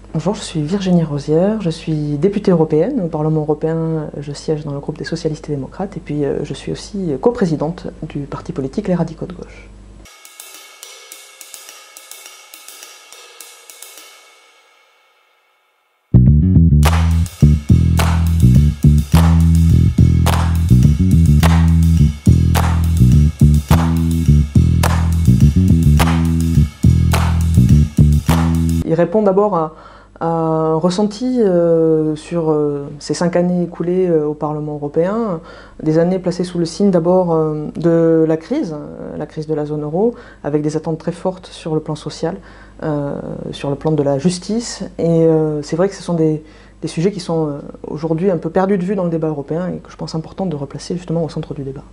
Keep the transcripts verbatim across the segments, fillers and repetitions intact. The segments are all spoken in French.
Bonjour, je suis Virginie Rosière, je suis députée européenne. Au Parlement européen, je siège dans le groupe des socialistes et démocrates et puis je suis aussi coprésidente du parti politique Les Radicaux de Gauche. Il répond d'abord à, à un ressenti euh, sur euh, ces cinq années écoulées euh, au Parlement européen, des années placées sous le signe d'abord euh, de la crise, euh, la crise de la zone euro, avec des attentes très fortes sur le plan social, euh, sur le plan de la justice, et euh, c'est vrai que ce sont des, des sujets qui sont euh, aujourd'hui un peu perdus de vue dans le débat européen et que je pense important de replacer justement au centre du débat.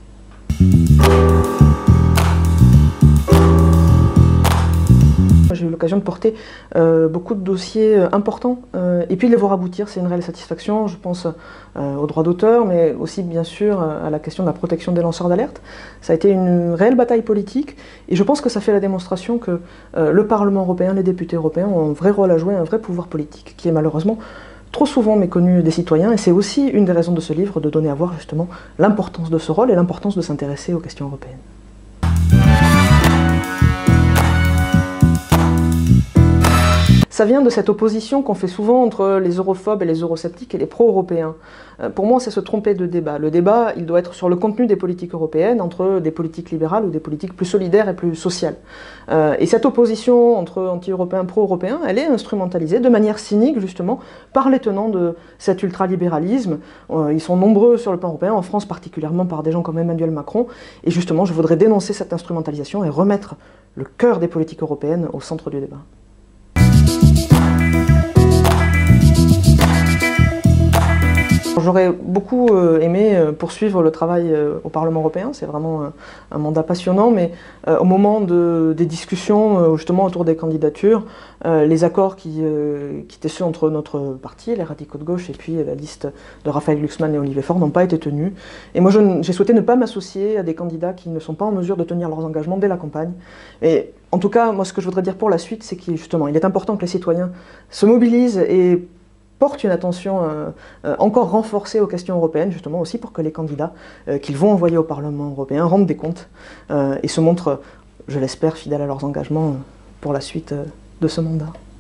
J'ai eu l'occasion de porter euh, beaucoup de dossiers euh, importants euh, et puis de les voir aboutir, c'est une réelle satisfaction. Je pense euh, aux droits d'auteur, mais aussi bien sûr à la question de la protection des lanceurs d'alerte. Ça a été une réelle bataille politique et je pense que ça fait la démonstration que euh, le Parlement européen, les députés européens ont un vrai rôle à jouer, un vrai pouvoir politique qui est malheureusement trop souvent méconnu des citoyens, et c'est aussi une des raisons de ce livre, de donner à voir justement l'importance de ce rôle et l'importance de s'intéresser aux questions européennes. Ça vient de cette opposition qu'on fait souvent entre les europhobes et les eurosceptiques et les pro-européens. Pour moi, c'est se tromper de débat. Le débat, il doit être sur le contenu des politiques européennes, entre des politiques libérales ou des politiques plus solidaires et plus sociales. Et cette opposition entre anti-européens et pro-européens, elle est instrumentalisée de manière cynique, justement, par les tenants de cet ultralibéralisme. Ils sont nombreux sur le plan européen, en France particulièrement par des gens comme Emmanuel Macron. Et justement, je voudrais dénoncer cette instrumentalisation et remettre le cœur des politiques européennes au centre du débat. J'aurais beaucoup aimé poursuivre le travail au Parlement européen, c'est vraiment un mandat passionnant, mais au moment de, des discussions justement autour des candidatures, les accords qui, qui étaient ceux entre notre parti, les Radicaux de Gauche, et puis la liste de Raphaël Glucksmann et Olivier Faure n'ont pas été tenus. Et moi j'ai souhaité ne pas m'associer à des candidats qui ne sont pas en mesure de tenir leurs engagements dès la campagne. Et en tout cas, moi ce que je voudrais dire pour la suite, c'est qu'il justement, il est important que les citoyens se mobilisent et porte une attention euh, euh, encore renforcée aux questions européennes, justement aussi pour que les candidats euh, qu'ils vont envoyer au Parlement européen rendent des comptes euh, et se montrent, je l'espère, fidèles à leurs engagements pour la suite euh, de ce mandat.